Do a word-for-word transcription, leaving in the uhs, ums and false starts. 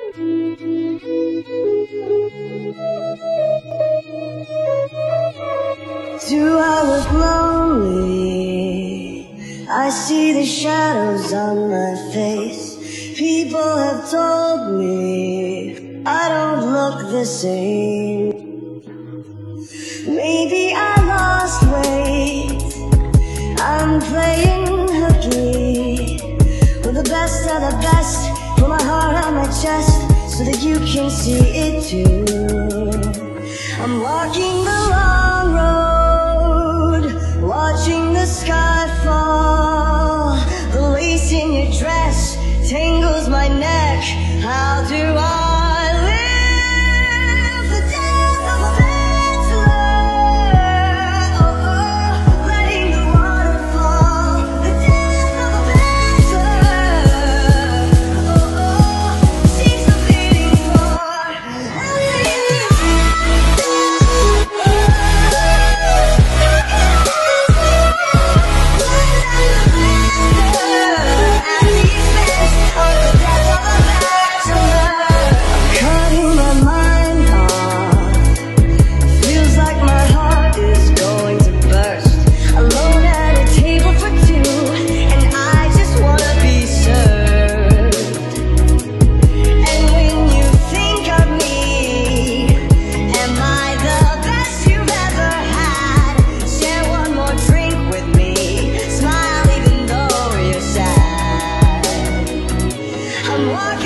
Two hours lonely, I see the shadows on my face. People have told me I don't look the same. Maybe I lost weight, I'm playing hooky with the best of the best. Put my heart on my chest so that you can see it too. I'm walking the long road, watching the sky fall. The lace in your dress tangles my neck. How do I live the death of a bachelor? Oh, oh, letting the water fall. The death of a bachelor. Oh, oh, seems I'm fitting for. Cutting my mind off, feels like my heart is going to burst. Alone at a table for two, and I just wanna be served. And when you think of me, am I the best you've ever had? Share one more drink with me, smile even though you're sad. I'm walking